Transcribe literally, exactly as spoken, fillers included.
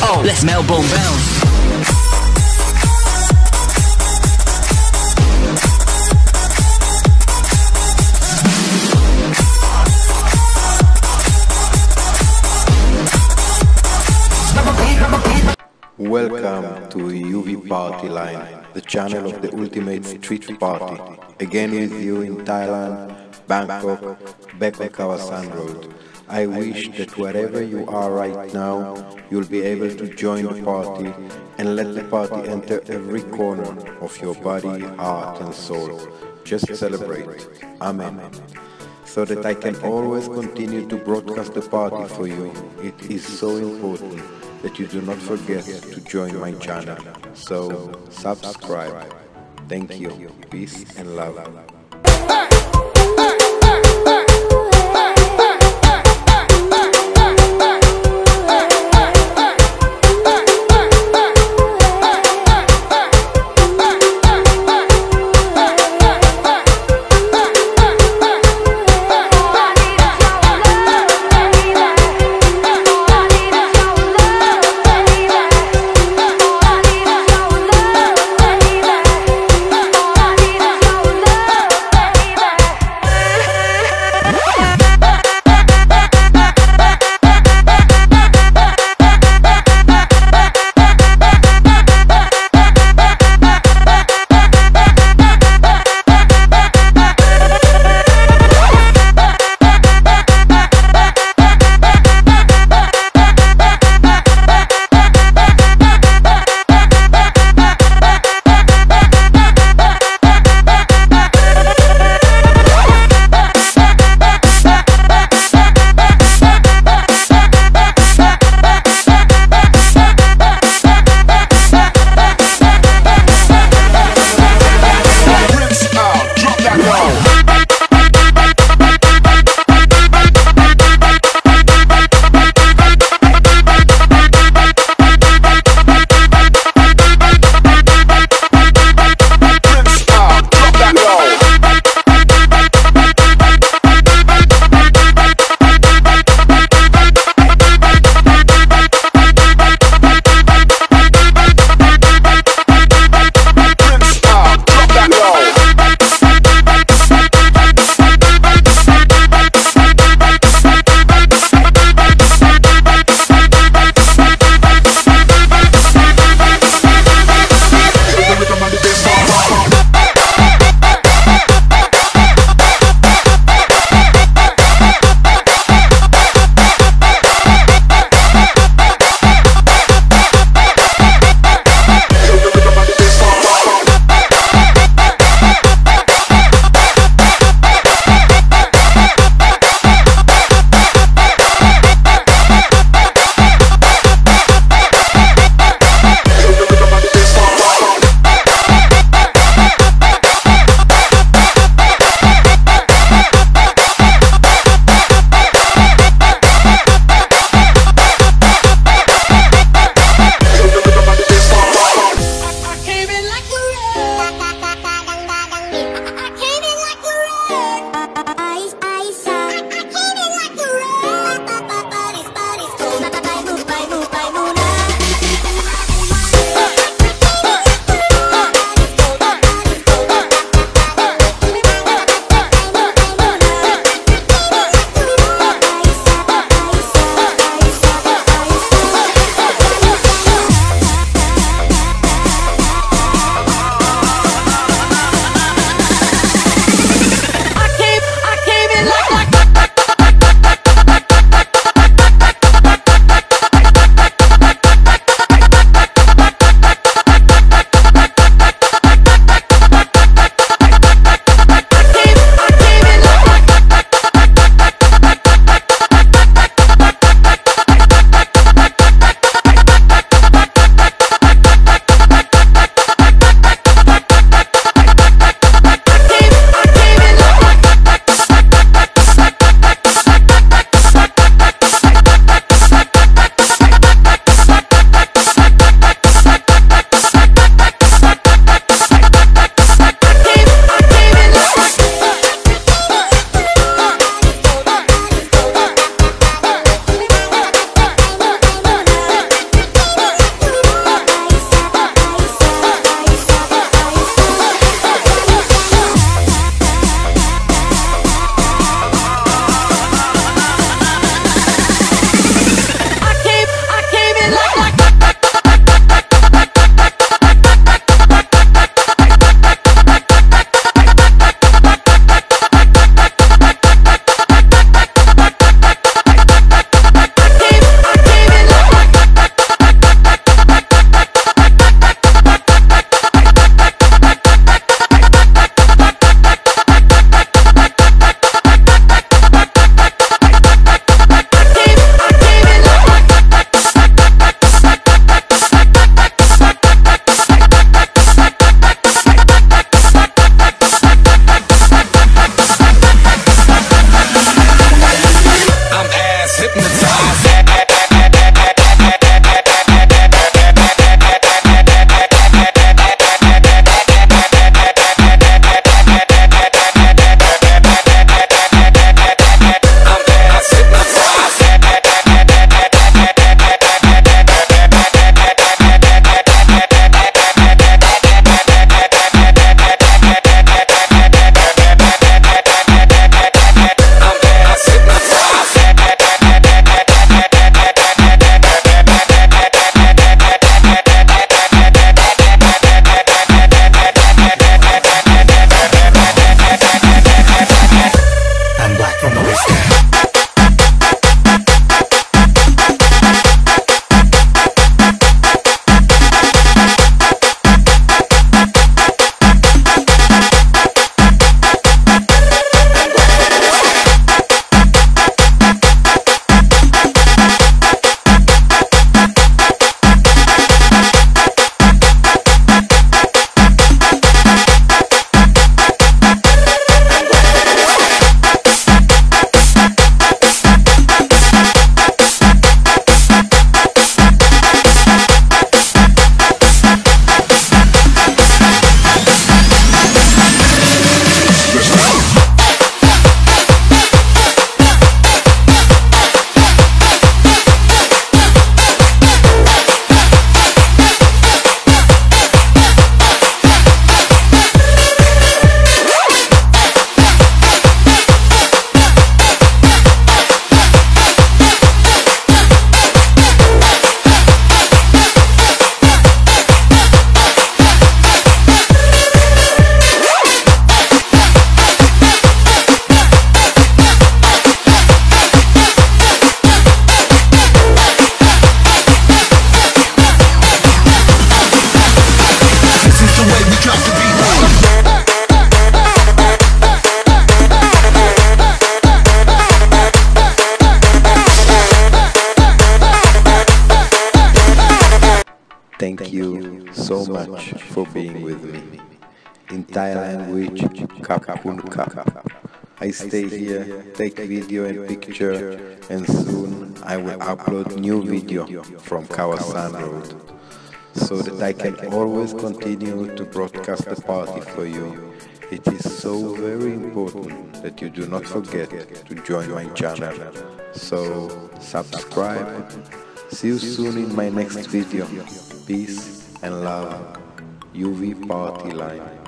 go. Let's Melbourne bounce. Welcome to U V Party Line, the channel of the ultimate street party. Again with you in Thailand, Bangkok, back on Khao San Road. I wish that wherever you are right now, you'll be able to join the party and let the party enter every corner of your body, heart and soul. Just celebrate. Amen. So that I can always continue to broadcast the party for you, it is so important that you do not forget to join my channel. So, subscribe. Thank you. Peace and love. so much for being with me. In Thai language, Kap Kun Kap. I stay here, take video and picture, and soon I will upload new video from Kawasan Road, so that I can always continue to broadcast the party for you. It is so very important that you do not forget to join my channel. So subscribe. See you soon in my next video. Peace and love. U V Party Line.